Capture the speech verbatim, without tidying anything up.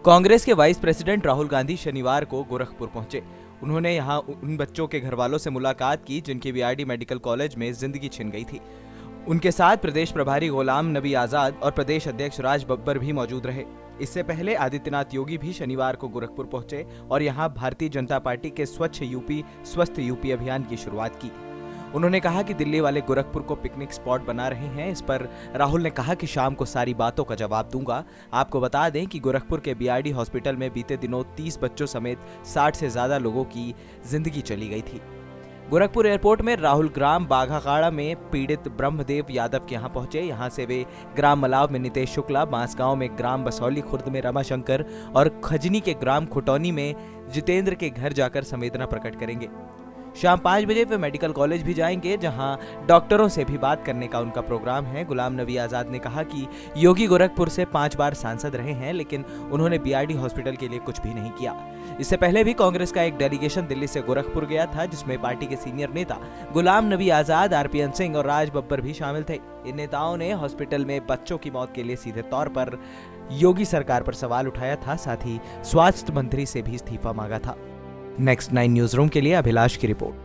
कांग्रेस के vice president Rahul Gandhi शनिवार को गोरखपुर पहुंचे। उन्होंने यहां उन बच्चों के घर वालों से मुलाकात की जिनकी बीआरडी मेडिकल कॉलेज में जिंदगी छिन गई थी। उनके साथ प्रदेश प्रभारी गुलाम नबी आजाद और प्रदेश अध्यक्ष राज बब्बर भी मौजूद रहे। इससे पहले आदित्यनाथ योगी भी शनिवार को गोरखपुर पहुंचे और यहां भारतीय जनता पार्टी के स्वच्छ यूपी स्वस्थ यूपी अभियान की शुरुआत की। उन्होंने कहा कि दिल्ली वाले गोरखपुर को पिकनिक स्पॉट बना रहे हैं। इस पर राहुल ने कहा कि शाम को सारी बातों का जवाब दूंगा। आपको बता दें कि गोरखपुर के बीआरडी हॉस्पिटल में बीते दिनों तीस बच्चों समेत साठ से ज्यादा लोगों की जिंदगी चली गई थी। गोरखपुर एयरपोर्ट में राहुल ग्राम बाघाखाड़ा में पीड़ित ब्रह्मदेव यादव के यहाँ पहुंचे। यहाँ से वे ग्राम मलाव में नितेश शुक्ला, बांसगांव में ग्राम बसौली खुर्द में रमाशंकर और खजनी के ग्राम खुटौनी में जितेंद्र के घर जाकर संवेदना प्रकट करेंगे। शाम पाँच बजे वे मेडिकल कॉलेज भी जाएंगे जहां डॉक्टरों से भी बात करने का उनका प्रोग्राम है। गुलाम नबी आजाद ने कहा कि योगी गोरखपुर से पांच बार सांसद रहे हैं लेकिन उन्होंने बीआरडी हॉस्पिटल के लिए कुछ भी नहीं किया। इससे पहले भी कांग्रेस का एक डेलीगेशन दिल्ली से गोरखपुर गया था जिसमें पार्टी के सीनियर नेता गुलाम नबी आजाद, आरपीएन सिंह और राज बब्बर भी शामिल थे। इन नेताओं ने हॉस्पिटल में बच्चों की मौत के लिए सीधे तौर पर योगी सरकार पर सवाल उठाया था, साथ ही स्वास्थ्य मंत्री से भी इस्तीफा मांगा था। नेक्स्ट नाइन न्यूज रूम के लिए अभिलाष की रिपोर्ट।